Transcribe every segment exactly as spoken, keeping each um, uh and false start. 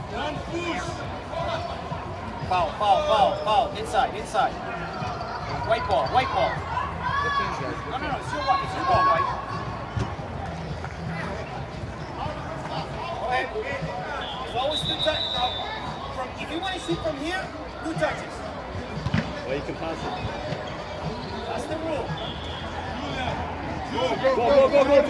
Foul, foul, foul, foul. Inside, inside. White ball, white ball. No, no, no. It's your ball. It's your ball, right? Okay. It's always two touches. Now, from, if you want to shoot from here, two touches. Well, you can pass it. That's the rule. Go, go, go, go, go.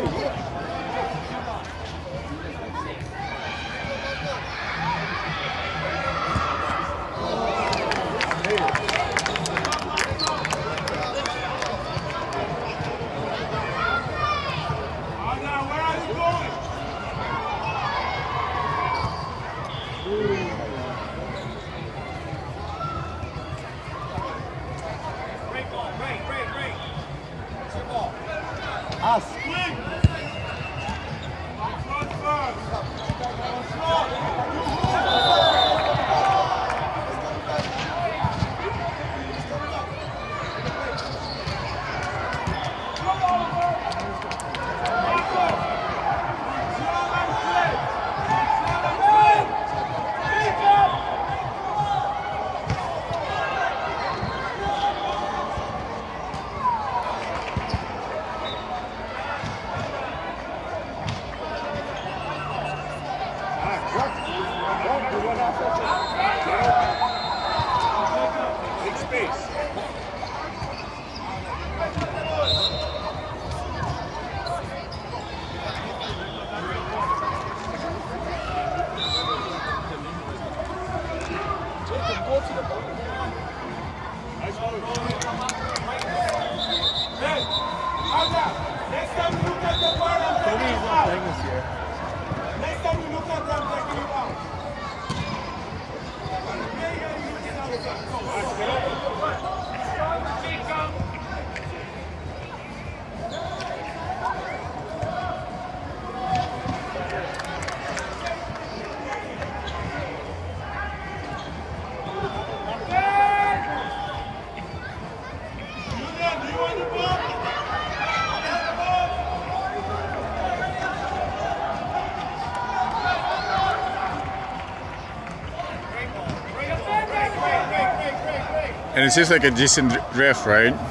And it's just like a decent ref, right? Yeah.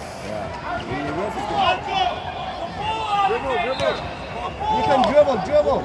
Dribble, dribble. You can dribble, dribble.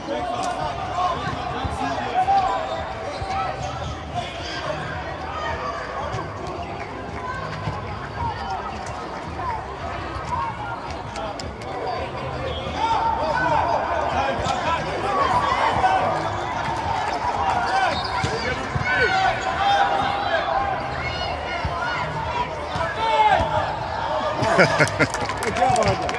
Good job, Vaughan.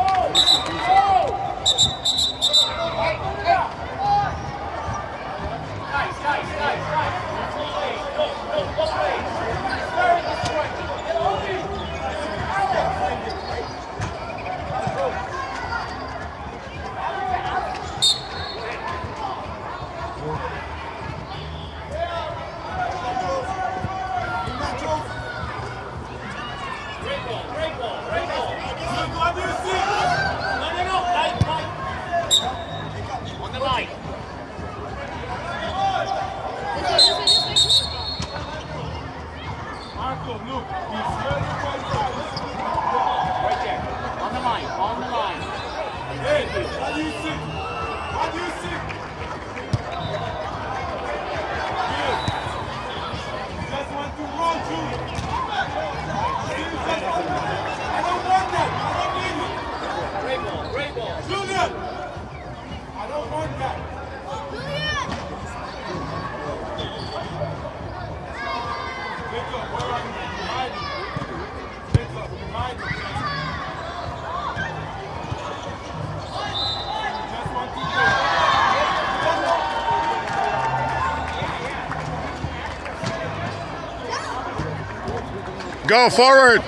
Go forward.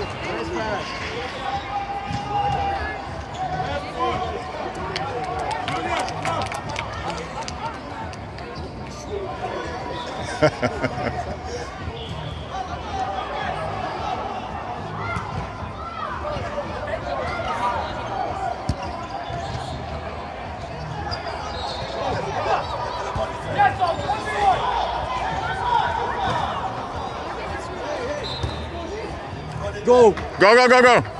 Go. Go, go, go, go.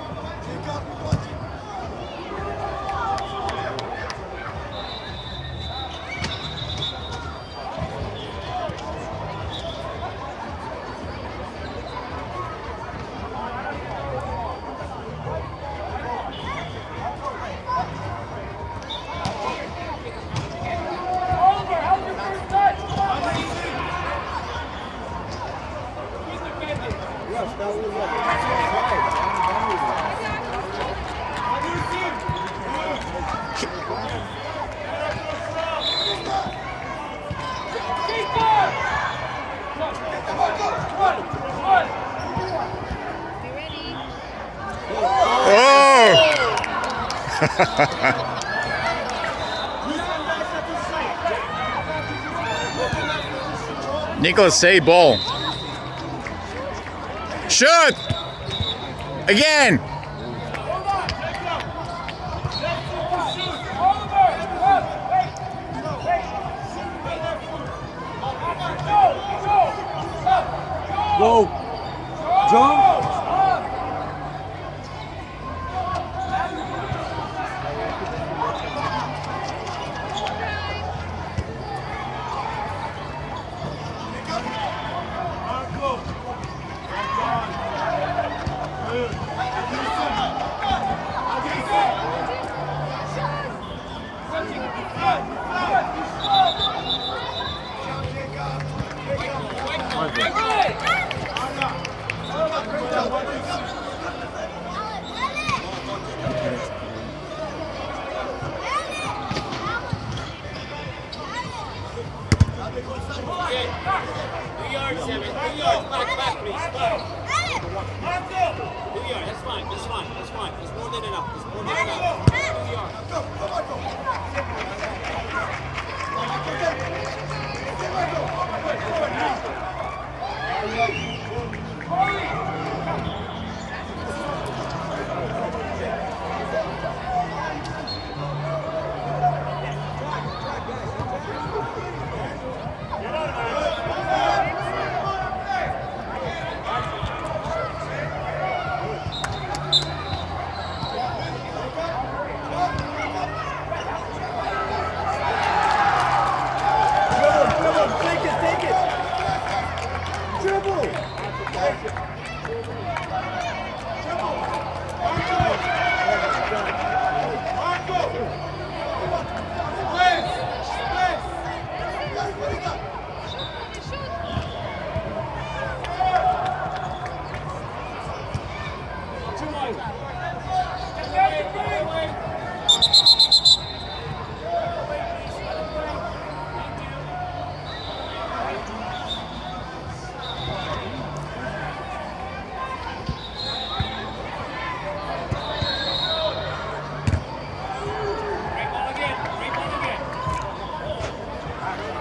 Nicholas, say ball. Shoot! Again! Go. Jump.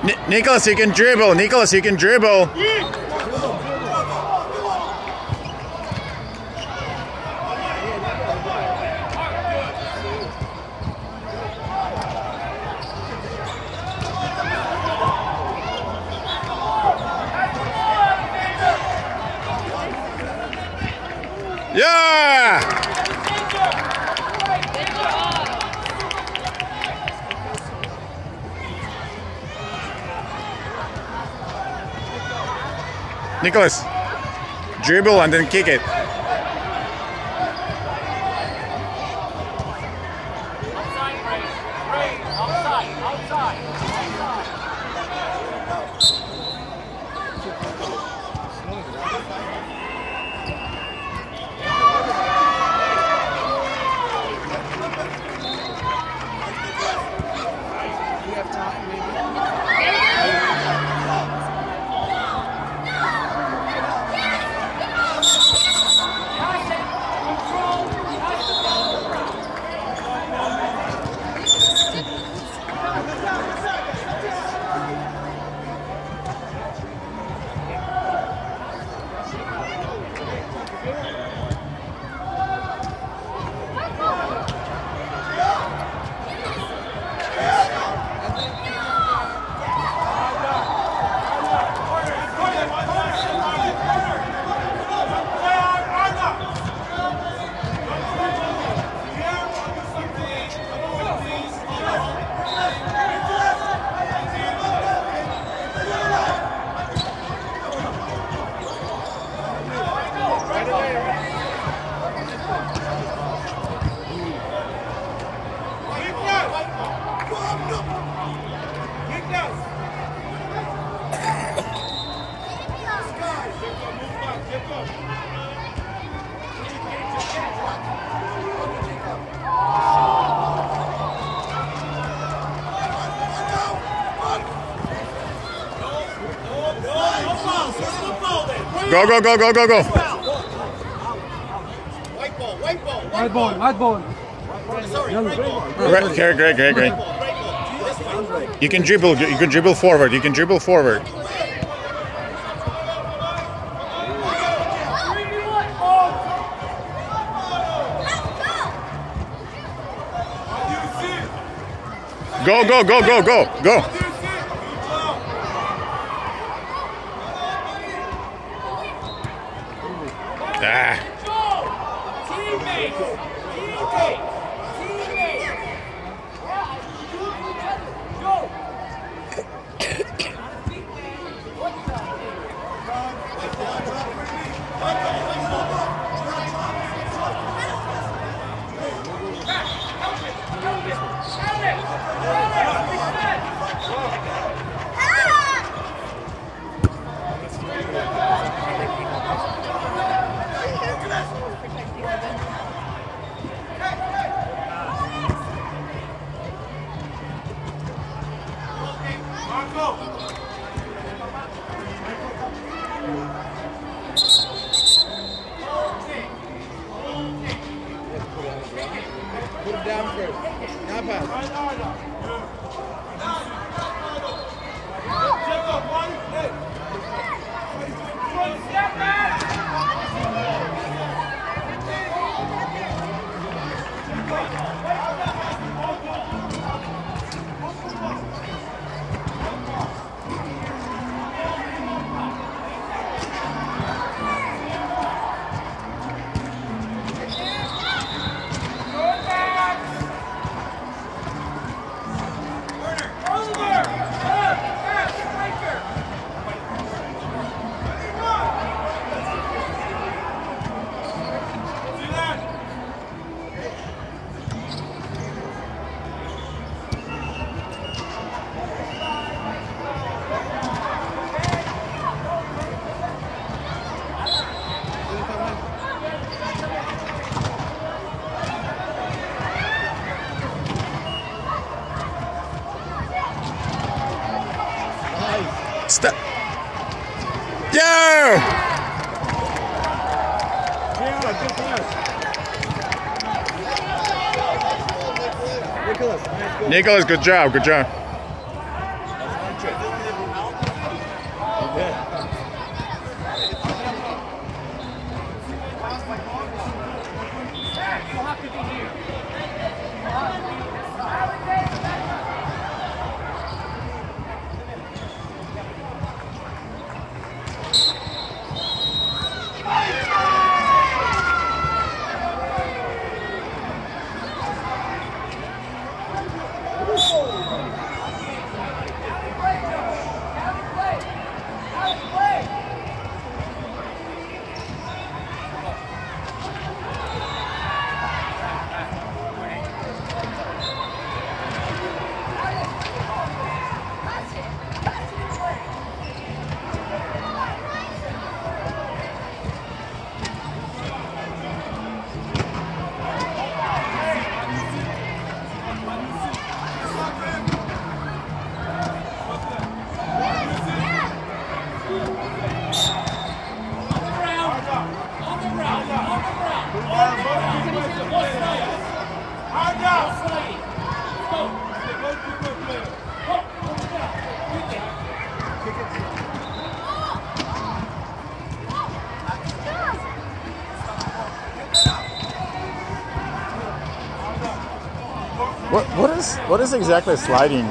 Ni Nicholas, you can dribble. Nicholas, you can dribble. Yeah! Nicholas, dribble and then kick it. Outside, Ray. Ray, outside, outside, outside. You have time, maybe? Go, go, go, go, go, go. White ball, white ball, White white ball, white ball. Sorry, Young white ball. Great, great, great, great, great. This way. You can dribble. You can dribble forward. You can dribble forward. Go, go, go, go, go, go. Ah. Teammates, teammates, teammates. Go. Put it down first. Now pass. Stop. Yo! Nicholas, nice goal. Nicholas, good job, good job. That's one trick. What what is what is exactly sliding?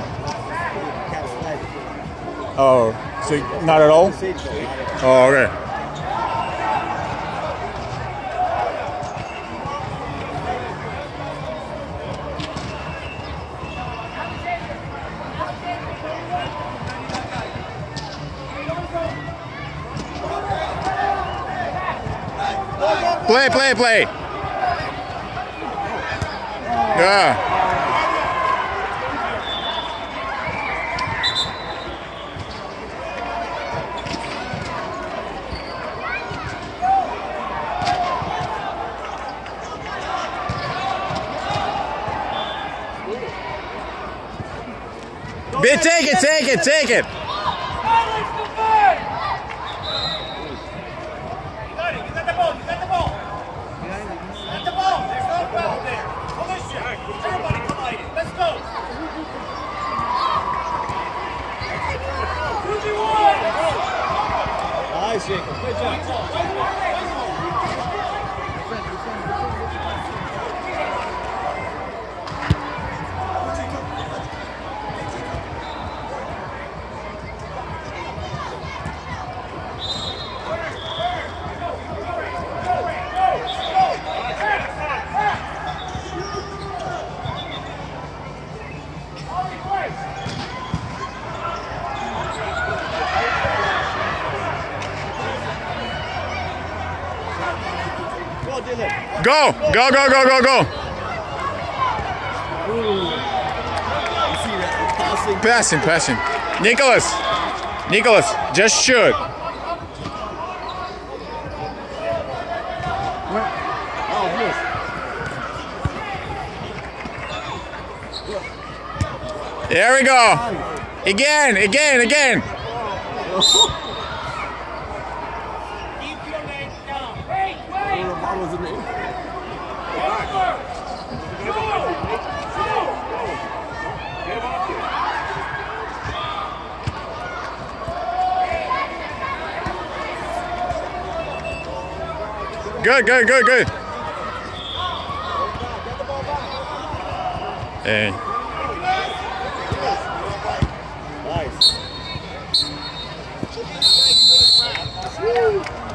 Oh, so not at all? Oh, okay. Play, play, play. Yeah. Bit, take it, take it, take it. Nice, Jacob. Good job. Go, go, go, go, go, go. Passing, passing. Nicholas, Nicholas, just shoot. There we go. Again, again, again. Good, good, good, good. Hey. Nice.